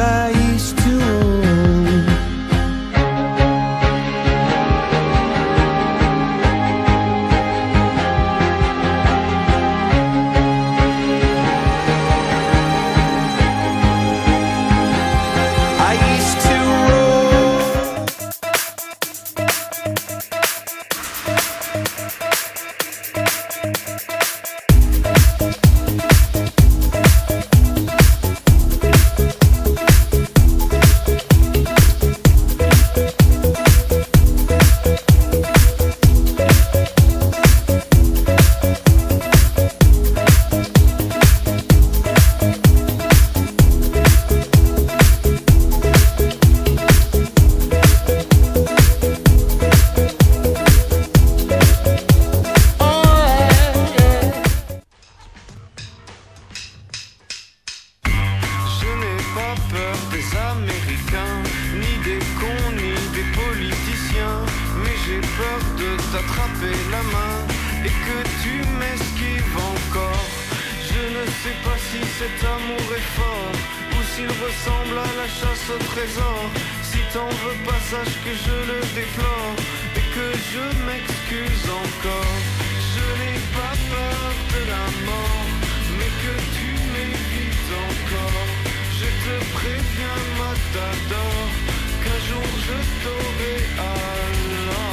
I used to own. I used to roll. T'attraper la main et que tu m'esquives encore. Je ne sais pas si cet amour est fort ou s'il ressemble à la chasse au trésor. Si t'en veux pas, sache que je le déplore et que je m'excuse encore. Je n'ai pas peur de la mort, mais que tu m'évites encore. Je te préviens, matador, qu'un jour je t'aurai alors.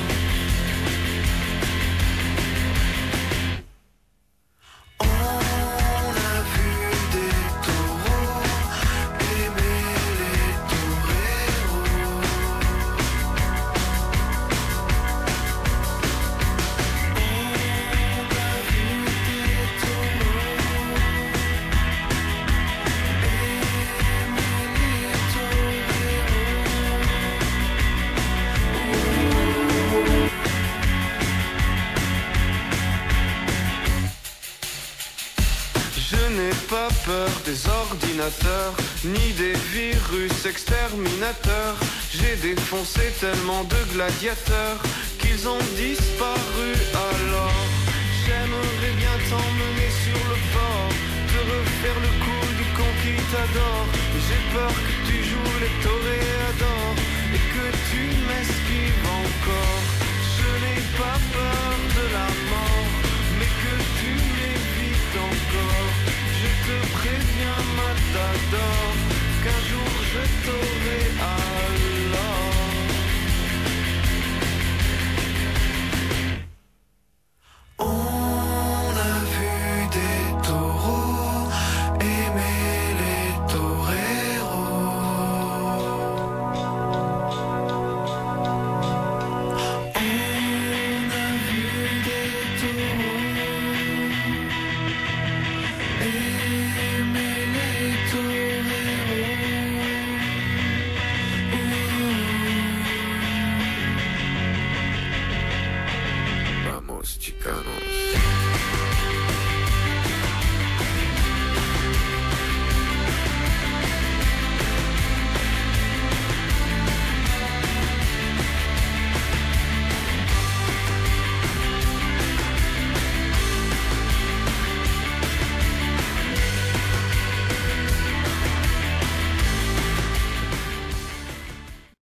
Pas peur des ordinateurs, ni des virus exterminateurs. J'ai défoncé tellement de gladiateurs qu'ils ont disparu alors. J'aimerais bien t'emmener sur le port, te refaire le coup du con qui t'adore. J'ai peur que tu joues les toréadors et que tu m'esquives encore. Je n'ai pas peur de la mort, mais que tu m'évites encore. Je te préviens, matador,